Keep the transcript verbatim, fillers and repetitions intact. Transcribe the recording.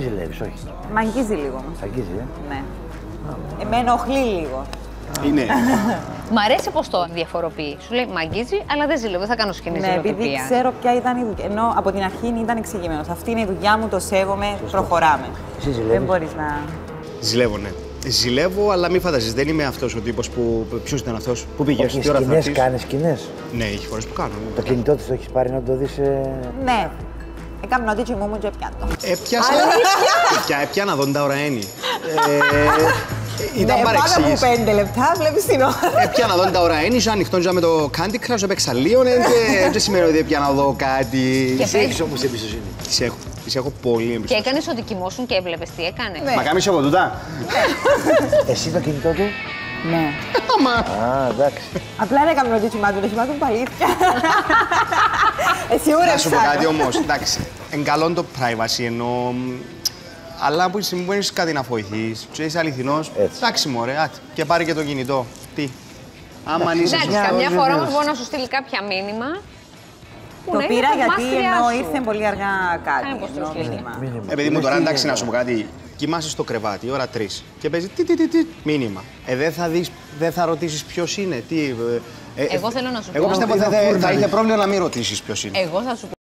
Ζηλεύεις, όχι. Μ' αγγίζει λίγο. Σ' αγγίζει, ε. Ναι. Ε, με ενοχλεί λίγο. Είναι. Μ' αρέσει πως το διαφοροποιεί. Σου λέει μ' αγγίζει, αλλά δεν ζηλεύω, δεν θα κάνω σκηνή Ναι, ζηλοτυπία. επειδή ξέρω ποια ήταν η δουλειά. Ενώ από την αρχή ήταν εξηγημένο. Αυτή είναι η δουλειά μου, το σέβομαι, προχωράμε. Εσύ ζηλεύεις? Δεν μπορείς να. Ζηλεύω, ναι. Ζηλεύω, αλλά μην φανταζείς, δεν είμαι αυτός ο τύπος που. Ποιος ήταν αυτός, που πήγες, τι ώρα θα σκηνές, έρθεις. κάνεις σκηνές. Ναι, έχει φορές που κάνω. Το κινητό της το έχεις πάρει να το δεις. Ε... Ναι. Έκανα ότι μου μου και πιάτο. Έπιασα. Πια, έπιανα εδώ τα ώρα ένι. Ήταν Ναι, πάνω από παρεξήγηση. πέντε λεπτά βλέπεις την ώρα. Έπιανα εδώ τα ώρα ένι, σαν ανοιχτό με το Candy Crush, έπαιξα λίγο, ναι, και δεν σημαίνει ότι έπιανα εδώ κάτι. Και Εσύ έχεις όμως εμπιστοσύνη. Τις έχω. Τις έχω πολύ Και εμπιστοσύνη. έκανες ότι κοιμόσουν και έβλεπες τι έκανε. Ναι. Μα κάνεις από τούτα. Εσύ το κινητό του. Ναι. Άμα. Α, εντάξει. Απλά δεν έκαμε ότι τσιμάτουν, τσιμάτουν παλήθεια. Εσύ Να σου πω ούρεξα. κάτι όμως, εντάξει. Εν καλό το privacy ενώ. Αλλά που στιγμή που έχεις κάτι να φοηθείς, και είσαι αληθινός, Έτσι. εντάξει μωρέ, άτε, και πάρε και το κινητό. Τι. Άμα είσαι Εντάξει, Μια καμιά ώρα φορά βεβαίως. όμως μπορεί να σου στείλει κάποια μήνυμα. Που Το να είναι πήρα γιατί θαυμάστριά ενώ σου. ήρθε πολύ αργά κάτι. Κάνε πως το ενώ στείλει. μήνυμα. Μήνυμα. Επειδή μου τώρα Τι εντάξει είναι, να σου πω κάτι, κοιμάσαι στο κρεβάτι, ώρα τρεις και παίζει τι, τι, τι, τι, μήνυμα. Ε, δεν θα δεις, δεν θα ρωτήσεις ποιος είναι, τι. ε, ε, Εγώ θέλω να σου Εγώ πω. πιστεύω ότι θα, θα είχε πρόβλημα να μην ρωτήσεις ποιος είναι. Εγώ θα σου πω.